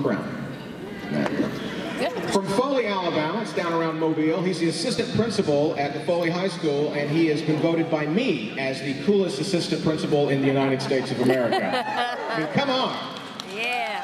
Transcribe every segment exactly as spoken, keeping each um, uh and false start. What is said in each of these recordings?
Brown. From Foley, Alabama, it's down around Mobile. He's the assistant principal at the Foley High School, and he has been voted by me as the coolest assistant principal in the United States of America. I mean, come on. Yeah.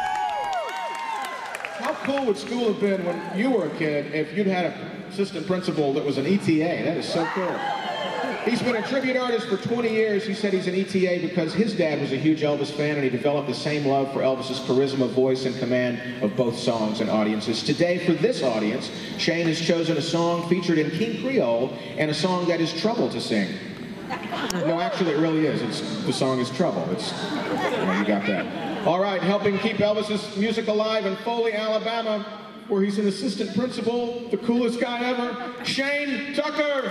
How cool would school have been when you were a kid if you'd had an assistant principal that was an E T A? That is so cool. He's been a tribute artist for twenty years. He said he's an E T A because his dad was a huge Elvis fan, and he developed the same love for Elvis's charisma, voice, and command of both songs and audiences. Today, for this audience, Shane has chosen a song featured in King Creole and a song that is trouble to sing. No, actually, it really is. It's, the song is Trouble. It's, well, you got that. All right, helping keep Elvis's music alive in Foley, Alabama, where he's an assistant principal, the coolest guy ever, Shane Tucker.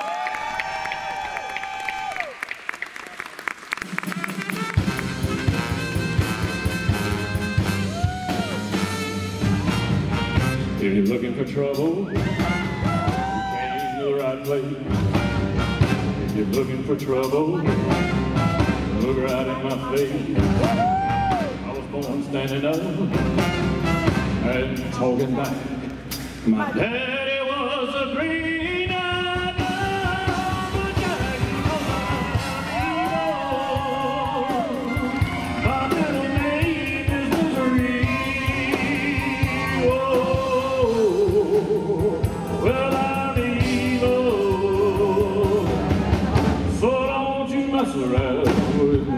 If you're looking for trouble, you came to the right place. If you're looking for trouble, look right in my face. I was born standing up and talking back. My daddy was a green-eyed lumberjack. My middle name is Misery. Well, I'm evil, so don't you mess around with me.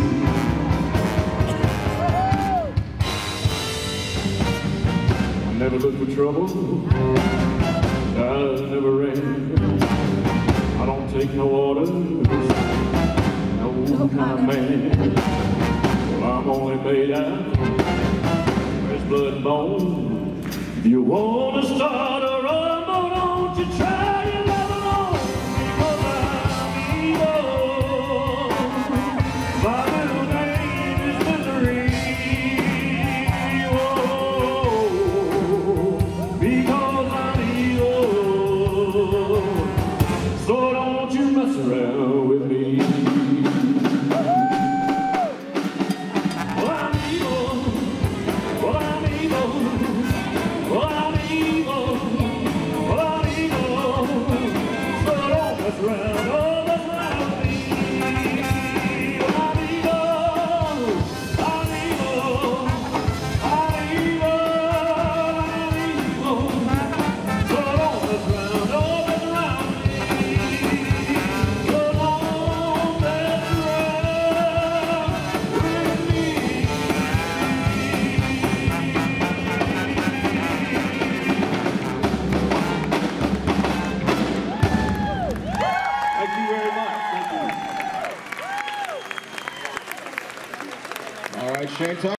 I never look for trouble, I never ran. I don't take no orders, no kind of man. Well, I'm only made out, there's blood and bone. If you want to start a rumble, don't you try your love alone, because I'm evil. My middle name is Misery. Oh, because I'm evil. So don't you mess around with me. Well, I'm evil. Well, I'm evil. Well, I'm evil, well, I'm evil, so don't mess around, don't mess around with me. Well, I'm evil, I'm evil, I'm evil, I'm evil, so don't mess around, don't mess around with me. So don't mess around with me. Thank you very much. Thank you. All right, Shane Tucker.